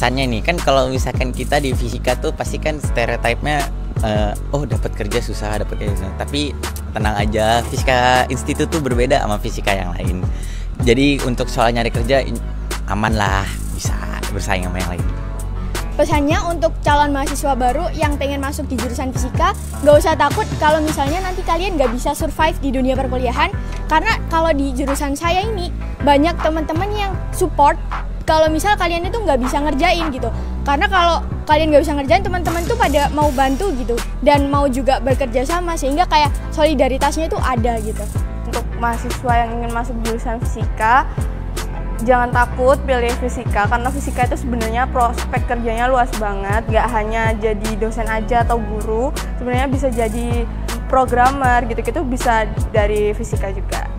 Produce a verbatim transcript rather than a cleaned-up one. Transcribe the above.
kesannya nih kan kalau misalkan kita di fisika tuh pasti kan stereotipnya uh, oh dapat kerja susah, dapat kerja susah. Tapi tenang aja, fisika institut tuh berbeda sama fisika yang lain. Jadi untuk soal nyari kerja aman lah, bisa bersaing sama yang lain. Pesannya untuk calon mahasiswa baru yang pengen masuk di jurusan fisika, nggak usah takut kalau misalnya nanti kalian nggak bisa survive di dunia perkuliahan. Karena kalau di jurusan saya ini, banyak teman-teman yang support kalau misal kalian itu nggak bisa ngerjain gitu. Karena kalau kalian nggak bisa ngerjain, teman-teman tuh pada mau bantu gitu. Dan mau juga bekerja sama, sehingga kayak solidaritasnya itu ada gitu. Untuk mahasiswa yang ingin masuk jurusan fisika, jangan takut pilih fisika, karena fisika itu sebenarnya prospek kerjanya luas banget. Gak hanya jadi dosen aja atau guru, sebenarnya bisa jadi programmer gitu-gitu, bisa dari fisika juga.